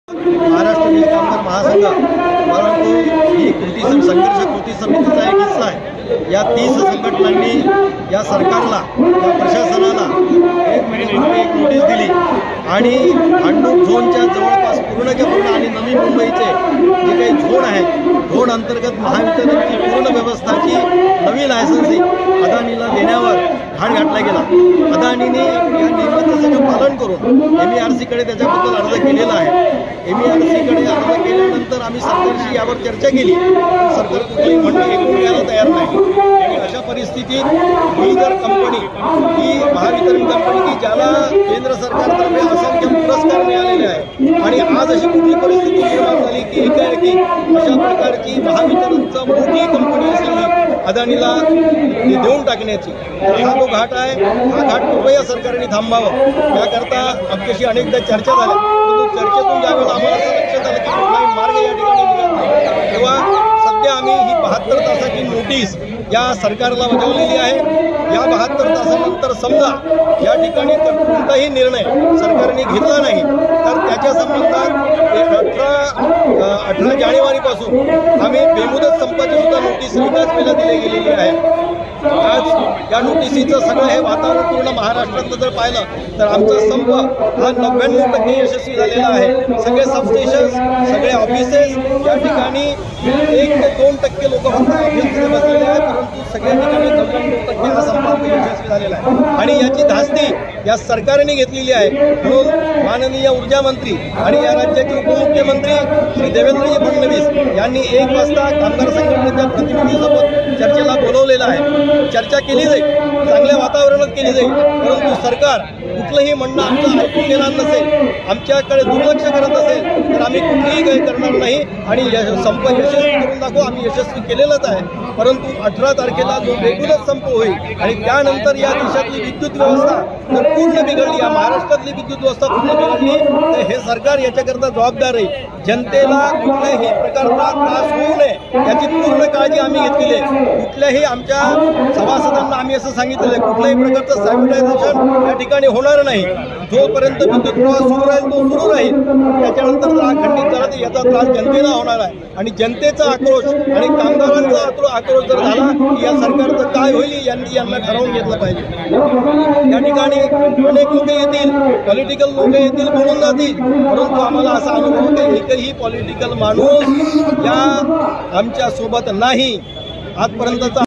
महाराष्ट्र वीज कामगार महासंघ परंतु ही संघर्ष कृती समितीचा एक हिस्सा आहे। या 30 संघटनांनी या सरकारला या प्रशासनाला एक नोटीस दिली आणि भांडूप झोनच्या जवळपास पूर्णच्या पूर्ण आणि नवी मुंबईचे जे काही झोन आहेत झोन अंतर्गत महावितरणची पूर्ण व्यवस्थाची नवी लायसन्सिंग अदानीला देण्यावर घाट घातला गेला। अदानीने या नियमाचं सगळं पालन करून MERCकडे त्याच्याबद्दल अर्ज केलेला आहे। MERCकडे अर्ज केल्यानंतर आम्ही सरकारशी यावर चर्चा केली, सरकार कुठलंही म्हणणं ऐकून घ्यायला तयार नाही। आणि अशा परिस्थितीत ही जर कंपनी ही महावितरण कंपनी की ज्याला केंद्र सरकारतर्फे असंख्य पुरस्कार मिळालेले आहे आणि आज अशी कुठली परिस्थिती निर्माण झाली की एकाएकी अशा प्रकारची महावितरणचा मोठी कंपनी असलेली अदानीला देऊन टाकण्याची हा जो घाट आहे हा घाट कृपया सरकारने थांबावं याकरता आमच्याशी अनेकदा चर्चा झाल्या, परंतु चर्चेतून ज्यावेळेला आम्हाला असं लक्षात आलं की कुठलाही मार्ग या ठिकाणी निघत नाही तेव्हा सध्या आम्ही ही 72 तासाची नोटीस या सरकारला बजावलेली आहे। या 72 तासानंतर समजा या ठिकाणी कोणताही निर्णय सरकारने घेतला नाही तर त्याच्या संबंधात 18 जानेवारीपासून आम्ही बेमुदत संपाची सुद्धा नोटीस एकाच वेळेला दिली गेलेली आहे। आज या नोटिसीचं सगळं हे वातावरण पूर्ण महाराष्ट्रातलं जर पाहिलं तर आमचा संप हा 99% यशस्वी झालेला आहे। सगळे सबस्टेशन्स सगळे ऑफिसेस या ठिकाणी 1 ते 2% लोक फक्त ऑफिसमध्ये बसलेले आहेत, परंतु सगळ्या ठिकाणी 99% हा संप यशस्वी झालेला आहे आणि याची धास्ती या सरकारने घेतलेली आहे। म्हणून माननीय ऊर्जा मंत्री आणि या राज्याचे उपमुख्यमंत्री श्री देवेंद्रजी फडणवीस यांनी 1 वाजता कामगार संघटनेच्या प्रतिनिधीसोबत चर्चेला बोलवलेलं आहे। चर्चा केली जाईल, चांगल्या वातावरणात केली जाईल, परंतु सरकार कुठलंही म्हणणं आमचं ऐकून घेणार नसेल, आमच्याकडे दुर्लक्ष करत असेल तर आम्ही कुठलीही काही करणार नाही आणि संप यशस्वी करून दाखवू। आम्ही यशस्वी केलेलंच आहे, परंतु 18 तारखेला जो रेग्युलर संप होईल आणि त्यानंतर या देशातली विद्युत व्यवस्था जर पूर्ण बिघडली, या महाराष्ट्रातली विद्युत व्यवस्था पूर्ण बिघडली तर हे सरकार याच्याकरता जबाबदार आहे। जनतेला कुठल्याही प्रकारचा त्रास होऊ नये याची पूर्ण काळजी आम्ही घेतलेली आहे। कुठल्याही आमच्या सभासदांना आम्ही असं सांगितलेलं आहे कुठल्याही प्रकारचं सॅनिटायझेशन या ठिकाणी होणार नाही। जोपर्यंत विद्युत प्रवाह सुरू राहील तो सुरू राहील, त्याच्यानंतर जर हा खंडित झाला तर याचा त्रास जनतेला होणार आहे आणि जनतेचा आक्रोश आणि कामगारांचा आक्रोश जर झाला की या सरकारचं काय होईल यांना ठरवून घेतलं पाहिजे। या ठिकाणी अनेक लोक येतील, पॉलिटिकल लोक येतील, बोलून जातील, परंतु आम्हाला असा अनुभव की एकही पॉलिटिकल माणूस या आमच्या सोबत नाही आजपर्यंतचा